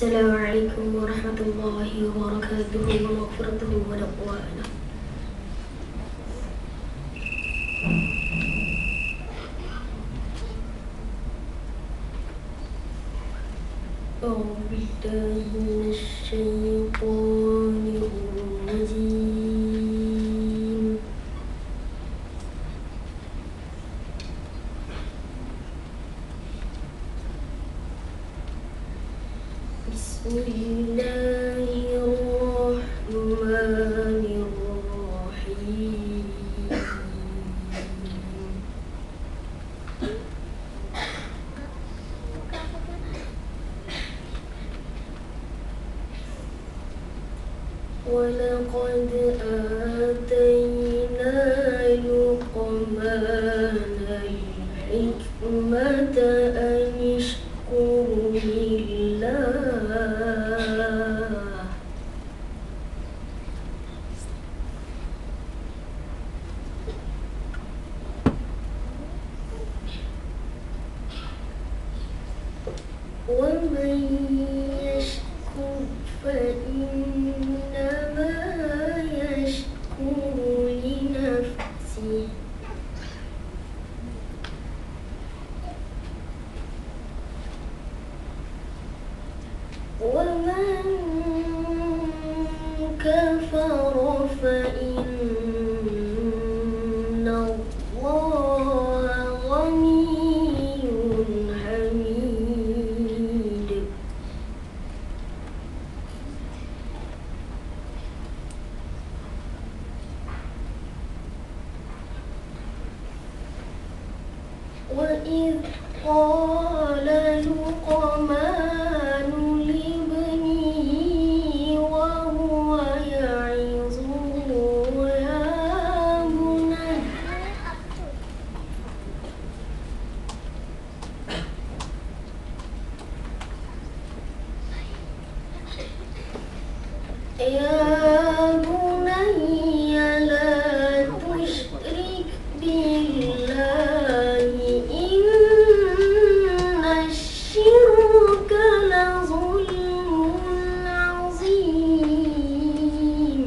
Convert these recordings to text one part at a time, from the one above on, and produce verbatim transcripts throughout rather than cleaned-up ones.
Assalamualaikum warahmatullahi wabarakatuh wa maghfiratuhu wa ridwanuh. أعوذ بالله من الشيطان الرجيم. بسم الله الرحمن الرحيم. ولقد آتينا لقمان الحكمة أن اشكر لله ومن يشكر فإنما يشكر لنفسه ومن كفر فإن الله غني حميد. وإذ قال لقمان لابنه وهو يعظه يا بني يا بني لا تشرك بالله إن الشرك لظلم عظيم.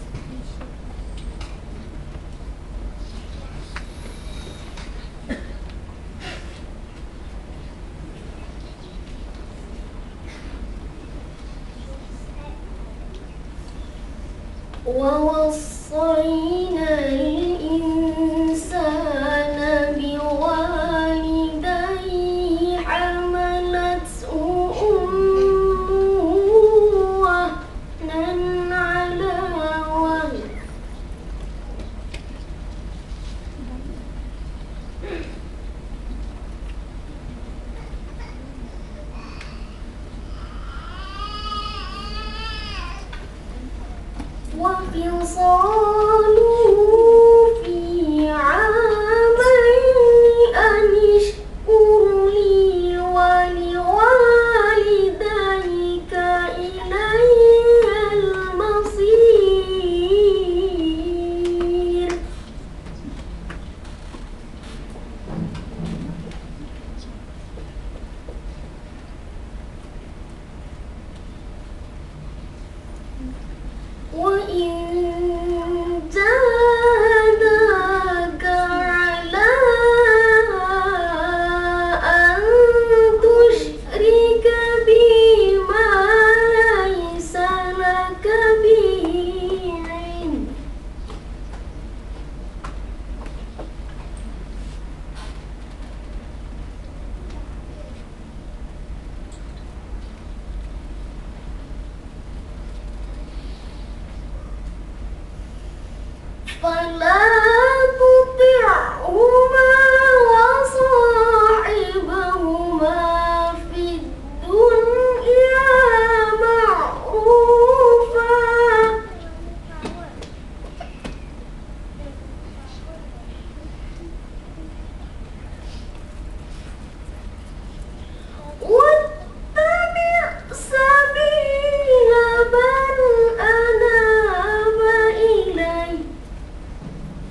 ووصينا الإنسان بوالديه حملته أمه وهنا على وهن وفصاله في عامين أن اشكر لي ولوالديك إلي المصير. وإن جاهداك على أن تشرك بي ما ليس لك به علم فلا تطعهما وصاحبهما في الدنيا معروفا واتبع سبيل من أناب إلي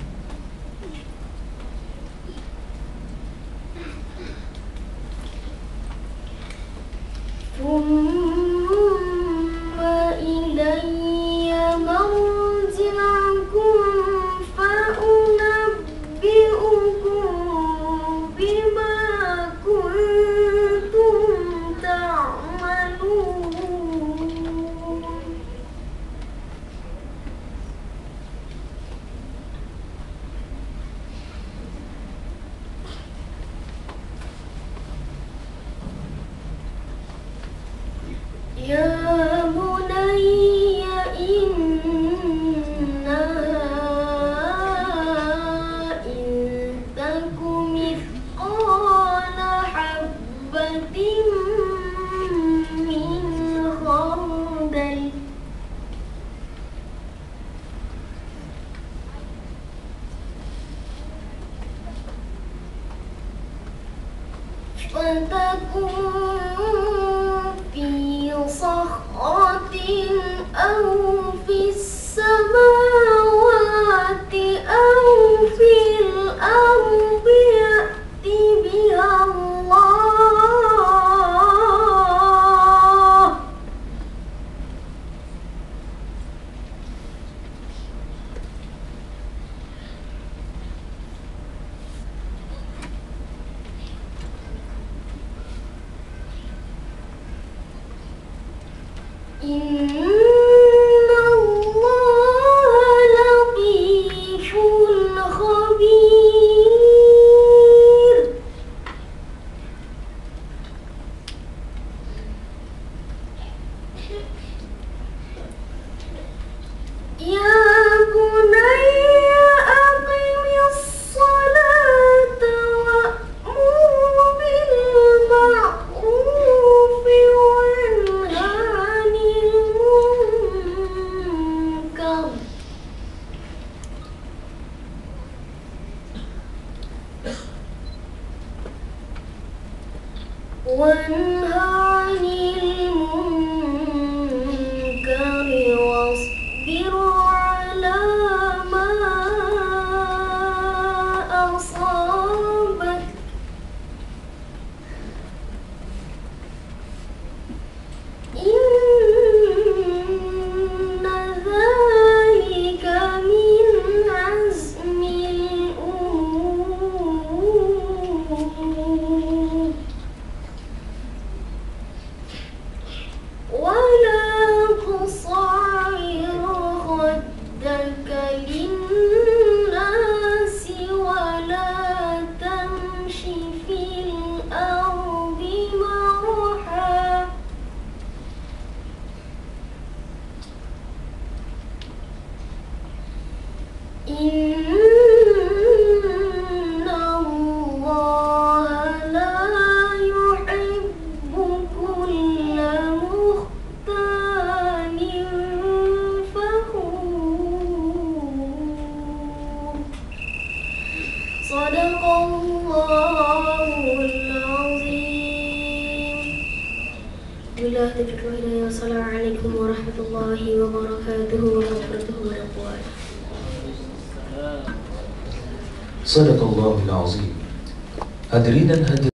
Ya bunayya innaha in taku mithqala habbatin min khardal fatakun fi sakhratin aw fis samawati aw fil ardi ya'ti biha Allah. Inna Allaha latifun khabir. Ya bunayya aqimis salata wa'mur bil ma'rufi wanha 'anil munkar wanha 'anil munkari wasbir 'ala ma asabak. Inna dhalika min azmil umur. Wala tusa'ir khaddaka linnasi wala tamshi fil ardi maraha. Inna Allaha la yuhibbu kulla mukhtalin fakhur. Sadaqallahul azim. Billahi taufiq wal hidayah. Assalamualaikum warahmatullahi wabarakatuh wa rahmatullahi wa barakatuh. Sadaqallahul azim. Hadirin dan hadirat